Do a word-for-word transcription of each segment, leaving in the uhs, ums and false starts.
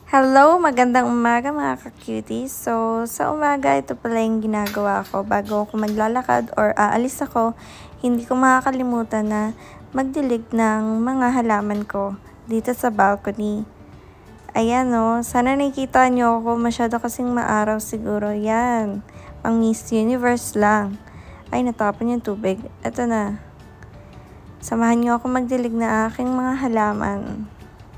Hello! Magandang umaga mga ka-cuties. So, sa umaga, ito pala yung ginagawa ko. Bago ako maglalakad or aalis ako, hindi ko makakalimutan na magdilig ng mga halaman ko dito sa balcony. Ayan o, sana nakikita nyo ako. Masyado kasing maaraw siguro. Yan, pang Miss Universe lang. Ay, natapon yung tubig. Ito na. Samahan nyo ako magdilig na aking mga halaman.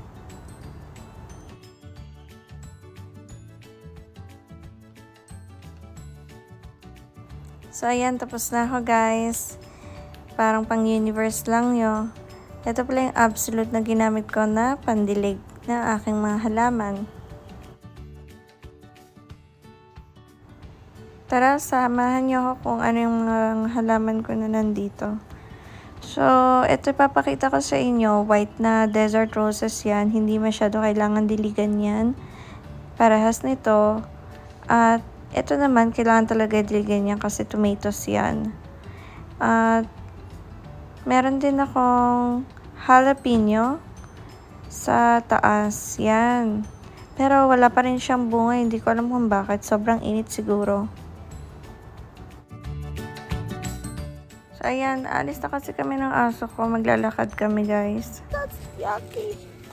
So, ayan, tapos na ako guys. Parang pang universe lang yun. Ito pala yung absolute na ginamit ko na pandilig na aking mga halaman. Tara, samahan nyo ako kung ano yung mga halaman ko na nandito. So, ito ipapakita ko sa inyo. White na desert roses yan. Hindi masyado kailangan diligan yan. Parehas nito. At ito naman, kailangan talaga diligan yan kasi tomatoes yan. At meron din akong jalapeno sa taas. Yan. Pero wala pa rin siyang bunga. Hindi ko alam kung bakit. Sobrang init siguro. So, ayan. Alis na kasi kami ng aso ko. Maglalakad kami, guys. That's yucky.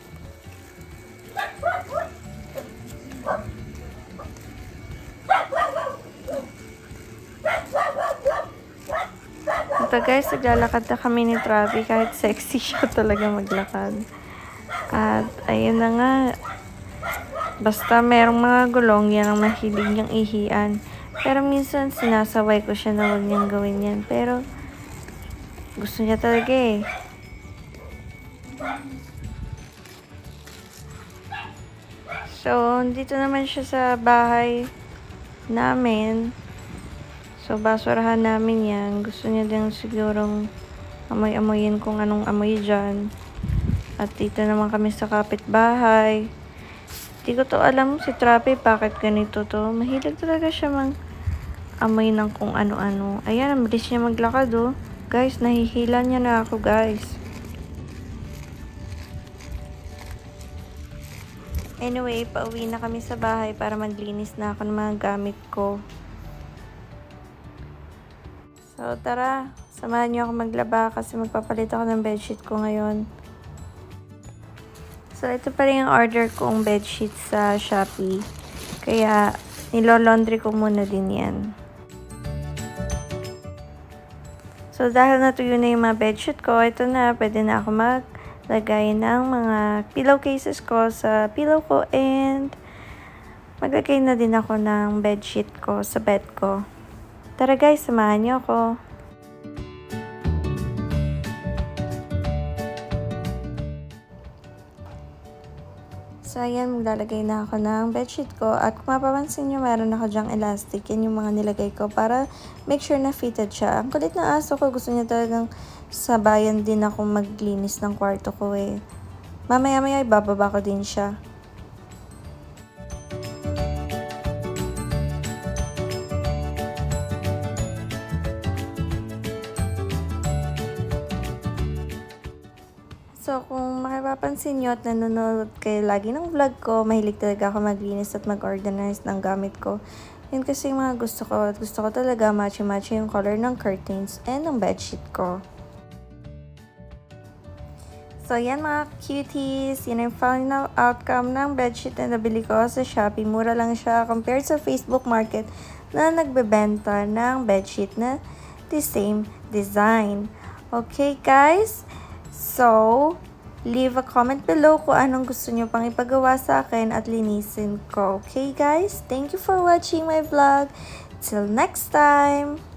Ito guys, naglalakad na kami ni Travi kahit sexy siya talaga maglakad. At ayun na nga, basta merong mga gulong, yan ang mahilig niyang ihian. Pero minsan sinasaway ko siya na huwag niyang gawin yan. Pero gusto niya talaga eh. So, dito naman siya sa bahay namin. So, basurahan namin yan. Gusto niya din sigurong amoy-amoyin kung anong amoy dyan. At dito naman kami sa kapitbahay. Hindi ko to alam si Trapi bakit ganito to. Mahilig talaga siya mang amoy ng kung ano-ano. Ayan, ang bilis niya maglakad oh. Guys, nahihila niya na ako guys. Anyway, pauwi na kami sa bahay para maglinis na ako ng mga gamit ko. So, tara. Samahan niyo ako maglaba kasi magpapalit ako ng bedsheet ko ngayon. So, ito pa rin yung order kong bedsheet sa Shopee. Kaya, nilo-laundry ko muna din yan. So, dahil natuyo na yung mga bedsheet ko, ito na, pwede na ako maglagay ng mga pillowcases ko sa pillow ko and maglagay na din ako ng bedsheet ko sa bed ko. Tara guys, samahan niyo ako. So, ayan, maglalagay na ako ng bedsheet ko. At kung mapapansin nyo, meron ako dyang elastic. Yan yung mga nilagay ko para make sure na fitted siya. Ang kulit na aso ko, gusto niya talagang sabayan din ako maglinis ng kwarto ko eh. Mamaya-maya, ibababa ko din siya. So, kung makipapansin nyo at nanonood kayo lagi ng vlog ko, mahilig talaga ako maglinis at mag-organize ng gamit ko. Yun kasi yung mga gusto ko. At gusto ko talaga matchy-matchy yung color ng curtains and ng bedsheet ko. So, yan mga cuties. Yan ang final outcome ng bedsheet na nabili ko sa Shopee. Mura lang siya compared sa Facebook Market na nagbebenta ng bedsheet na the same design. Okay, guys? So, leave a comment below kung anong gusto nyo pang ipagawa sa akin at linisin ko. Okay guys? Thank you for watching my vlog. Till next time!